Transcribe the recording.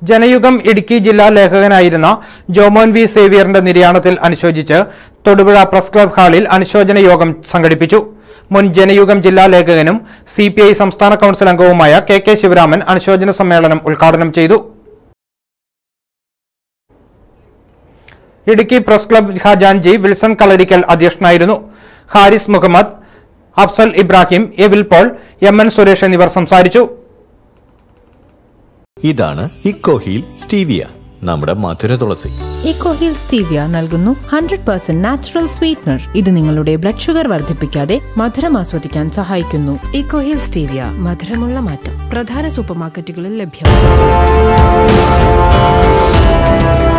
ജനയുഗം ഇടുക്കി ജില്ലാ ലേഖകനായിരുന്ന ജോമോൻ വി സേവ്യറിന്റെ നിര്യാണത്തിൽ അനുശോചിച്ച് Thodupuzha press club ഹാളിൽ അനുശോചന യോഗം സംഘടിപ്പിച്ചു. മുൻ ജനയുഗം ജില്ലാ ലേഖകനും CPI സംസ്ഥാന കൌൺസിൽ അംഗവുമായ KK ശിവരാമൻ അനുശോചന സമ്മേളനം ഉദ്ഘാടനം ചെയ്തു. ഇടുക്കി പ്രസ് ക്ലബ് ഖജാൻജി വിൽസൺ കളരിക്കൽ അധ്യക്ഷനായിരുന്നു. ഹാരിസ് മുഹമ്മദ്, അഫ്സൽ ഇബ്രാഹിം, എവിൽ പോൾ, MN സുരേഷ് എന്നിവർ സംസാരിച്ചു. ഇതാണ് ഇക്കോഹീൽ സ്റ്റീവിയ, നമ്മുടെ മധുര തുളസി. ഇക്കോഹീൽ സ്റ്റീവിയ നൽകുന്നു 100% നാച്ചുറൽ സ്വീറ്റ്നർ. ഇത് നിങ്ങളുടെ ബ്ലഡ് ഷുഗർ വർദ്ധിപ്പിക്കാതെ മധുരം ആസ്വദിക്കാൻ സഹായിക്കുന്നു. ഇക്കോഹീൽ സ്റ്റീവിയ, മധുരമുള്ള മാറ്റം. പ്രധാന സൂപ്പർമാർക്കറ്റുകളിൽ ലഭ്യമാണ്.